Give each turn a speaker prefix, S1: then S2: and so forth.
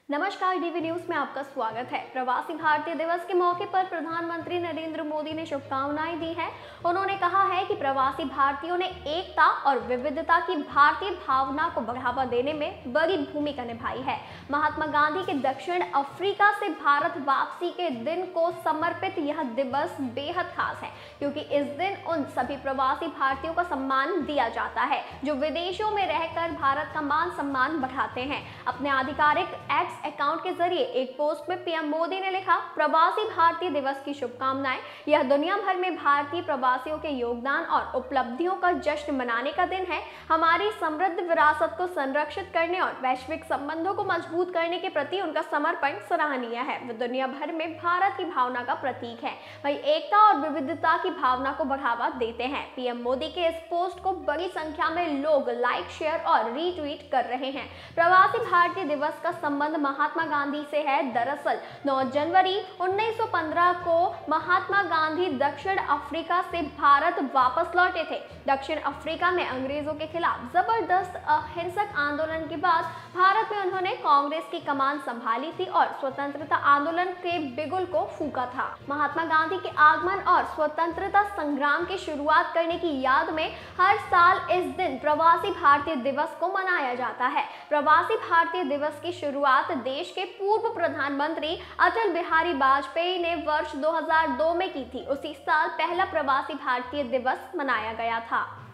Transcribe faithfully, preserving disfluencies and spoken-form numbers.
S1: नमस्कार, DV news में आपका स्वागत है। प्रवासी भारतीय दिवस के मौके पर प्रधानमंत्री नरेंद्र मोदी ने शुभकामनाएं दी हैं। उन्होंने कहा है कि प्रवासी भारतीयों ने एकता और विविधता की भारतीय भावना को बढ़ावा देने में बड़ी भूमिका निभाई है। महात्मा गांधी के दक्षिण अफ्रीका से भारत वापसी के दिन को समर्पित यह दिवस बेहद खास है, क्योंकि इस दिन उन सभी प्रवासी भारतीयों का सम्मान दिया जाता है जो विदेशों में रहकर भारत का मान सम्मान बढ़ाते हैं। अपने आधिकारिक एक्स अकाउंट के जरिए एक पोस्ट में पीएम मोदी ने लिखा, प्रवासी भारतीय दिवस की शुभकामनाएं। यह दुनिया भर में भारतीय प्रवासियों के योगदान और उपलब्धियों का जश्न मनाने का दिन है। हमारी समृद्ध विरासत को संरक्षित करने और वैश्विक संबंधों को मजबूत करने के प्रति उनका समर्पण सराहनीय है। वे दुनिया भर में भारत की भावना का प्रतीक है, वही एकता और विविधता की भावना को बढ़ावा देते हैं। पीएम मोदी के इस पोस्ट को बड़ी संख्या में लोग लाइक, शेयर और रीट्वीट कर रहे हैं। प्रवासी भारतीय दिवस का संबंध महात्मा गांधी से है। दरअसल नौ जनवरी उन्नीस सौ पंद्रह को महात्मा गांधी दक्षिण अफ्रीका से भारत वापस लौटे थे। दक्षिण अफ्रीका में अंग्रेजों के खिलाफ जबरदस्त अहिंसक आंदोलन के बाद भारत में उन्होंने कांग्रेस की कमान संभाली थी और स्वतंत्रता आंदोलन के बिगुल को फूंका था। महात्मा गांधी के आगमन और स्वतंत्रता संग्राम की शुरुआत करने की याद में हर साल इस दिन प्रवासी भारतीय दिवस को मनाया जाता है। प्रवासी भारतीय दिवस की शुरुआत देश के पूर्व प्रधानमंत्री अटल बिहारी वाजपेयी ने वर्ष दो हज़ार दो में की थी। उसी साल पहला प्रवासी भारतीय दिवस मनाया गया था।